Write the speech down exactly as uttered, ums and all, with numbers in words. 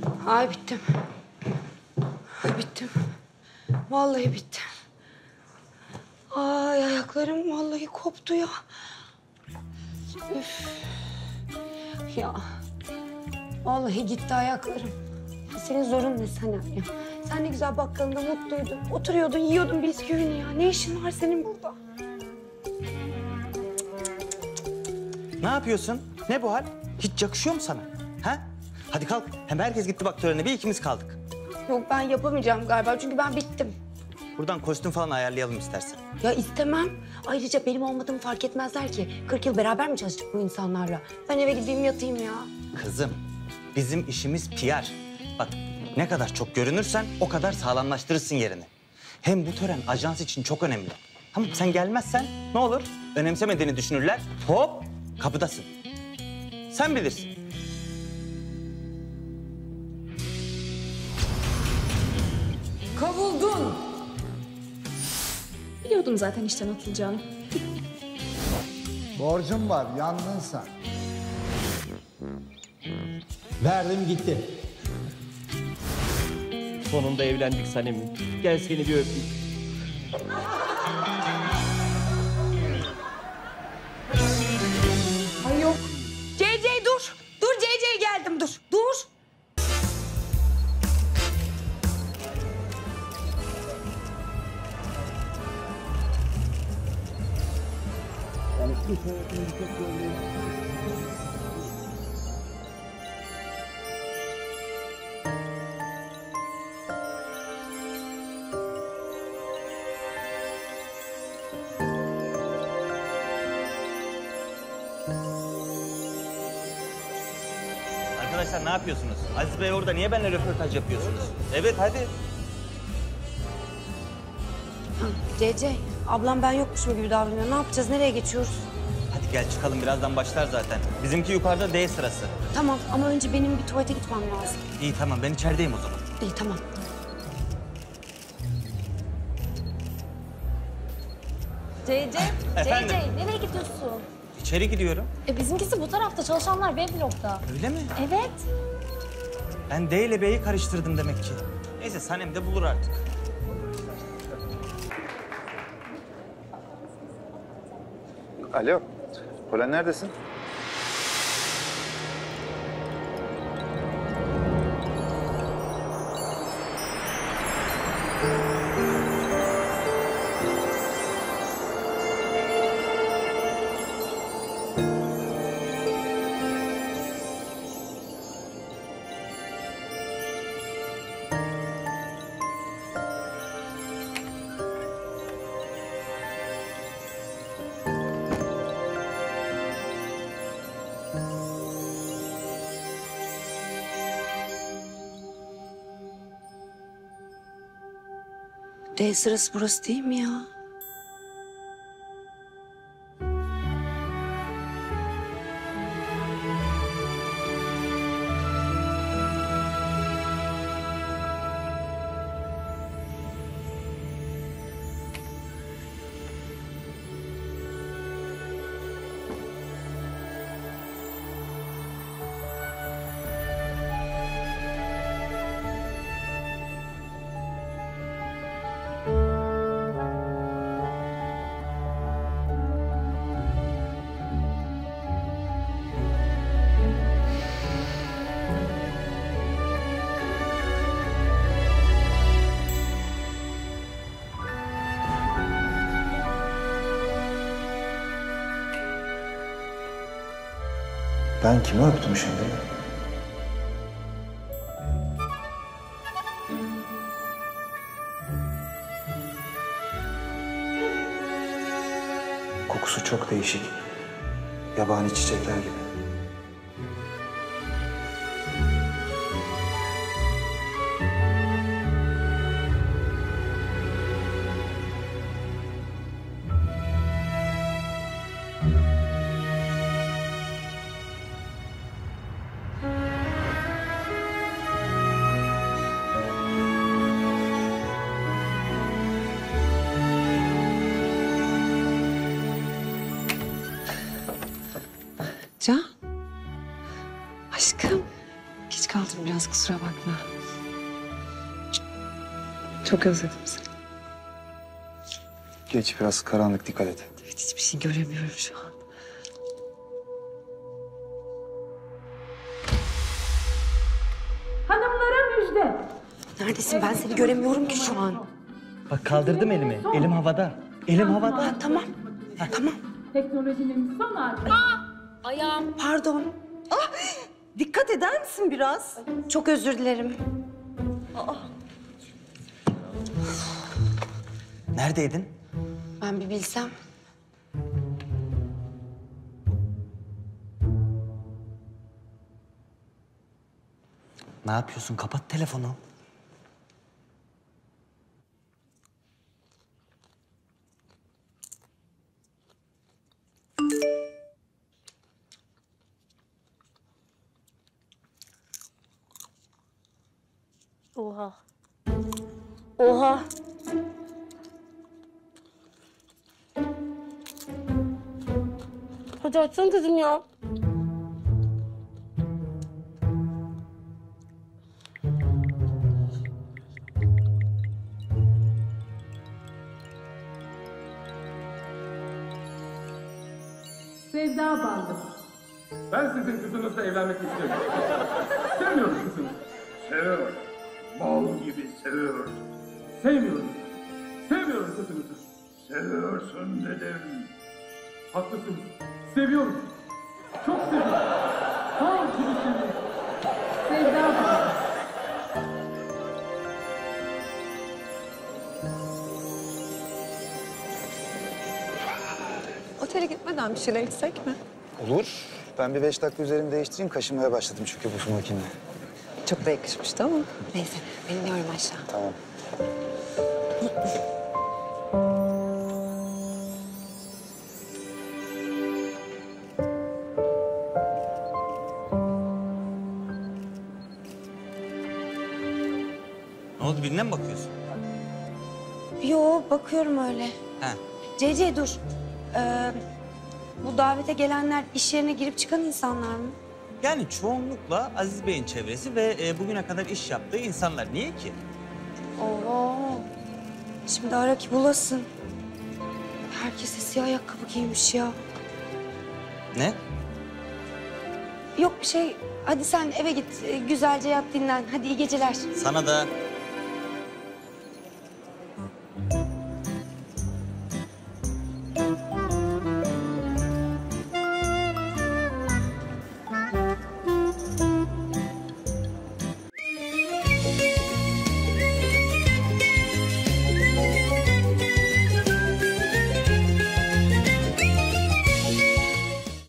Ay bittim. Bittim. Vallahi bittim. Ay ayaklarım vallahi koptu ya. Üf. Ya. Vallahi gitti ayaklarım. Senin zorun ne Sanem ya? Sen ne güzel bakkalında mutluydun. Oturuyordun, yiyordun bisküvini ya. Ne işin var senin burada? Ne yapıyorsun? Ne bu hal? Hiç yakışıyor mu sana? Ha? Hadi kalk. Hem herkes gitti bak törene. Bir ikimiz kaldık. Yok ben yapamayacağım galiba çünkü ben bittim. Buradan kostüm falan ayarlayalım istersen. Ya istemem. Ayrıca benim olmadığımı fark etmezler ki. kırk yıl beraber mi çalıştık bu insanlarla? Ben eve gideyim yatayım ya. Kızım, bizim işimiz P R. Bak ne kadar çok görünürsen o kadar sağlamlaştırırsın yerini. Hem bu tören ajans için çok önemli. Tamam sen gelmezsen ne olur? Önemsemediğini düşünürler. Hop kapıdasın. Sen bilirsin. Kovuldun. Biliyordum zaten işten atılacağını. Borcum var, yandın sen. Verdim gitti. Sonunda evlendik Sanem'im. Gel seni bir öpeyim. Ay yok. C C dur. Dur C C geldim dur. Dur. Arkadaşlar ne yapıyorsunuz? Aziz Bey orada niye benimle röportaj yapıyorsunuz? Evet hadi. C C ablam ben yokmuşum gibi davranıyor. Ne yapacağız? Nereye geçiyoruz? Hadi gel çıkalım birazdan başlar zaten. Bizimki yukarıda D sırası. Tamam ama önce benim bir tuvalete gitmem lazım. İyi tamam ben içerideyim o zaman. İyi tamam. C C, Efendim? C C nereye gidiyorsun? İçeri gidiyorum. E bizimkisi bu tarafta, çalışanlar B blokta. Öyle mi? Evet. Ben D ile B'yi karıştırdım demek ki. Neyse Sanem de bulur artık. Alo, Polen neredesin? D sırası burası değil mi ya? Ben kimi öptüm şimdi? Kokusu çok değişik. Yabani çiçekler gibi. Can. Uzattım biraz, kusura bakma. Çok özledim seni. Geç biraz karanlık, dikkat et. Evet, hiçbir şey göremiyorum şu an. Hanımlara müjde. Neredesin? Ben seni göremiyorum ki şu an. Bak kaldırdım elimi. Elim havada. Elim havada. Ha, tamam. Tamam. Teknolojinin son hali. Ayağım. Pardon. Dikkat eder misin biraz? Çok özür dilerim. Neredeydin? Ben bir bilsem. Ne yapıyorsun? Kapat telefonu. Oha. Oha. Hadi açsana dedim ya. Sevda bandı. Ben sizin kızınızla evlenmek istemiyorum. Sevmiyorum kızınızı. Seviyorum. Bal gibi seviyorum. Sevmiyorum. Sevmiyorum kızınızı. Seviyorsun dedim. Haklısın. Seviyorum. Çok seviyorum. Bal gibi seviyorum. Sevda bandı. Otele gitmeden bir şeyler içsek mi? Olur. Ben bir beş dakika üzerimi değiştireyim. Kaşınmaya başladım çünkü bu makine. Çok da yakışmıştı ama. Neyse, ben iniyorum aşağı. Tamam. Ne oldu? Birine mi bakıyorsun? Yo, bakıyorum öyle. He. C C dur. Ee, bu davete gelenler iş yerine girip çıkan insanlar mı? Yani çoğunlukla Aziz Bey'in çevresi ve e, bugüne kadar iş yaptığı insanlar. Niye ki? Oo. Şimdi ara ki bulasın. Herkes de siyah ayakkabı giymiş ya. Ne? Yok bir şey. Hadi sen eve git. Ee, Güzelce yat dinlen. Hadi iyi geceler. Sana da